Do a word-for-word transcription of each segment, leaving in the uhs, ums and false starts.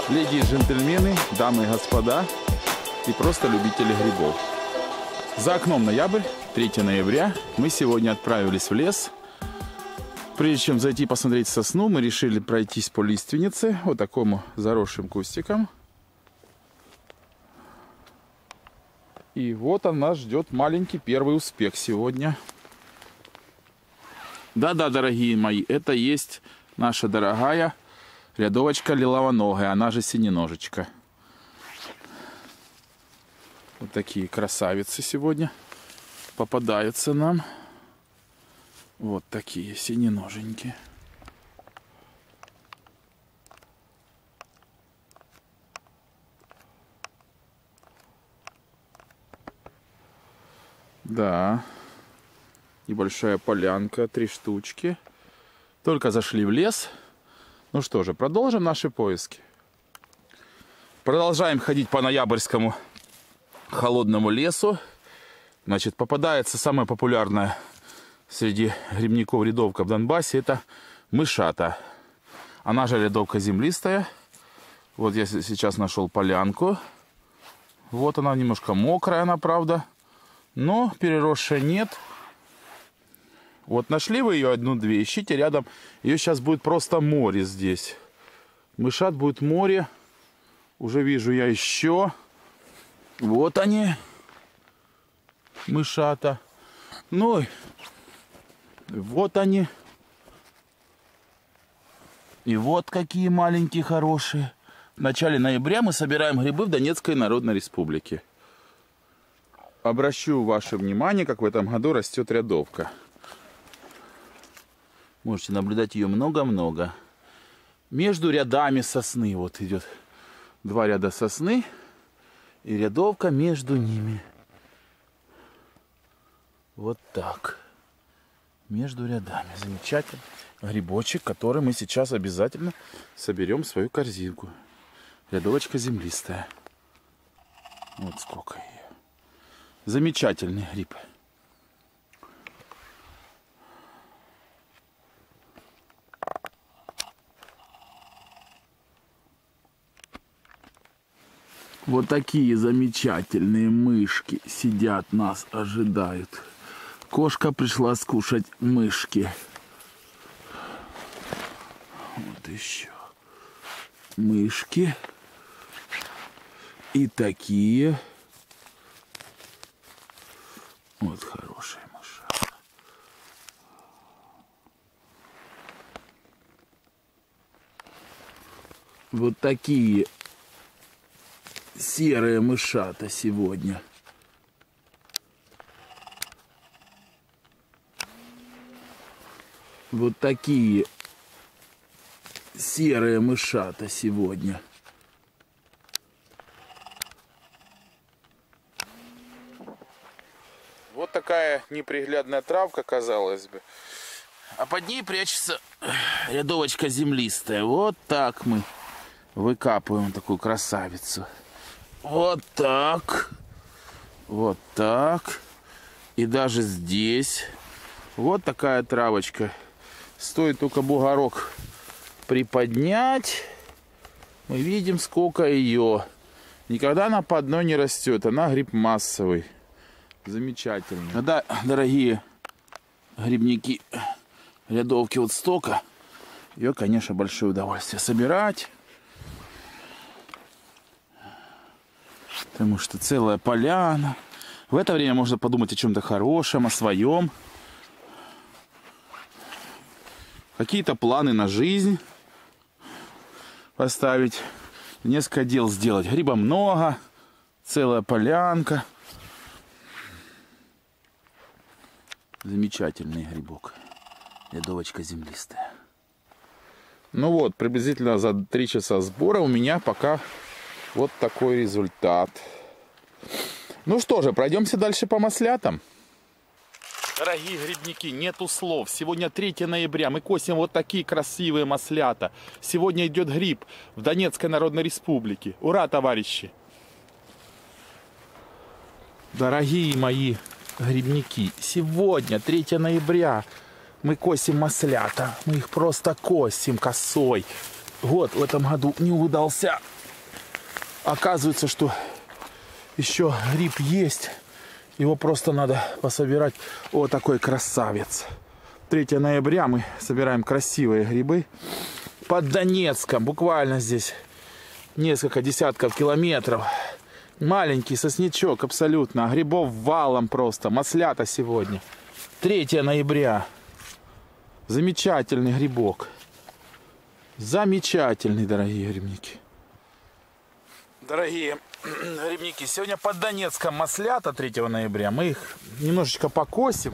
Леди и джентльмены, дамы и господа и просто любители грибов. За окном ноябрь, третье ноября. Мы сегодня отправились в лес. Прежде чем зайти посмотреть сосну, мы решили пройтись по лиственнице, вот такому заросшим кустиком. И вот он нас ждет маленький первый успех сегодня. Да-да, дорогие мои, это есть наша дорогая рядовочка лиловоногая, она же синеножечка. Вот такие красавицы сегодня попадаются нам. Вот такие синеноженькие. Да. Небольшая полянка, три штучки. Только зашли в лес. Ну что же, продолжим наши поиски. Продолжаем ходить по ноябрьскому холодному лесу. Значит, попадается самая популярная среди грибников рядовка в Донбассе. Это мышата. Она же рядовка землистая. Вот я сейчас нашел полянку. Вот она немножко мокрая, она, правда. Но переросшая нет. Вот нашли вы ее одну-две, ищите рядом. Ее сейчас будет просто море здесь. Мышат будет море. Уже вижу я еще. Вот они. Мышата. Ну, вот они. И вот какие маленькие, хорошие. В начале ноября мы собираем грибы в Донецкой Народной Республике. Обращу ваше внимание, как в этом году растет рядовка. Можете наблюдать ее много-много. Между рядами сосны вот идет два ряда сосны и рядовка между ними. Вот так. Между рядами. Замечательный грибочек, который мы сейчас обязательно соберем в свою корзинку. Рядовочка землистая. Вот сколько ее. Замечательный гриб. Вот такие замечательные мышки сидят, нас ожидают. Кошка пришла скушать мышки. Вот еще мышки. И такие. Вот хорошие мыши. Вот такие серые мышата сегодня. Вот такие серые мышата сегодня. Вот такая неприглядная травка, казалось бы. А под ней прячется рядовочка землистая. Вот так мы выкапываем такую красавицу. Вот так. Вот так. И даже здесь. Вот такая травочка. Стоит только бугорок приподнять. Мы видим, сколько ее. Никогда она по одной не растет. Она гриб массовый. Замечательный. Когда, дорогие грибники, рядовки вот столько, ее, конечно, большое удовольствие собирать. Потому что целая поляна. В это время можно подумать о чем-то хорошем, о своем. Какие-то планы на жизнь поставить. Несколько дел сделать. Гриба много. Целая полянка. Замечательный грибок. Рядовочка землистая. Ну вот, приблизительно за три часа сбора у меня пока вот такой результат. Ну что же, пройдемся дальше по маслятам. Дорогие грибники, нету слов. Сегодня третье ноября. Мы косим вот такие красивые маслята. Сегодня идет гриб в Донецкой Народной Республике. Ура, товарищи! Дорогие мои грибники, сегодня третье ноября. Мы косим маслята. Мы их просто косим косой. Вот в этом году не удался Оказывается, что еще гриб есть. Его просто надо пособирать. Вот такой красавец. третьего ноября мы собираем красивые грибы. Под Донецком. Буквально здесь несколько десятков километров. Маленький сосничок абсолютно. Грибов валом просто. Маслята сегодня. третьего ноября. Замечательный грибок. Замечательный, дорогие грибники. Дорогие грибники, сегодня под Донецком маслята третьего ноября. Мы их немножечко покосим.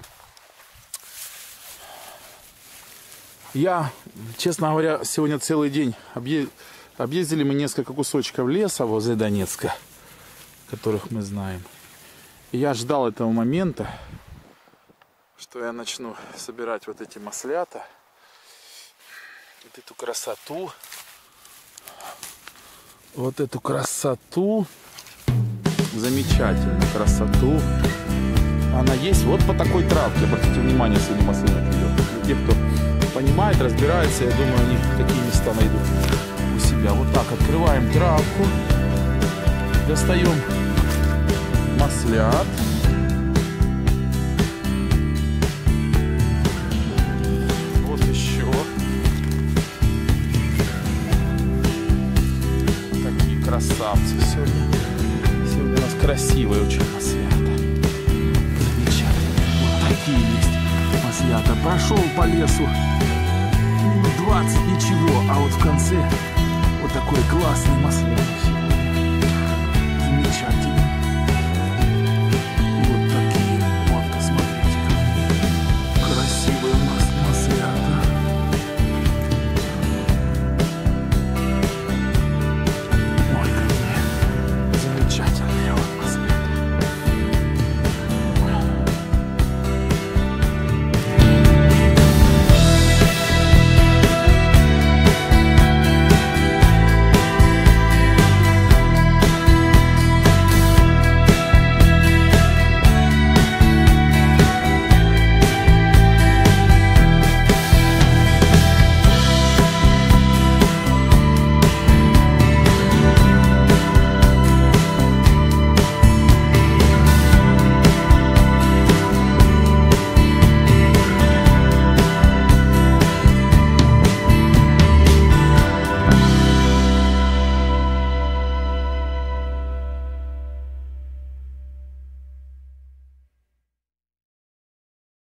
Я, честно говоря, сегодня целый день объездили, объездили мы несколько кусочков леса возле Донецка, которых мы знаем. И я ждал этого момента, что я начну собирать вот эти маслята. Вот эту красоту. Вот эту красоту. Замечательную красоту. Она есть вот по такой травке. Обратите внимание, сегодня маслинок идет. Те, кто понимает, разбирается, я думаю, они такие места найдут у себя. Вот так открываем травку. Достаем маслят. Вот еще. Такие красавцы сегодня. Сегодня у нас красивые очень маслята. Замечательно. Вот такие есть маслята. Прошел по лесу минут двадцать, ничего. А вот в конце вот такой классный маслят.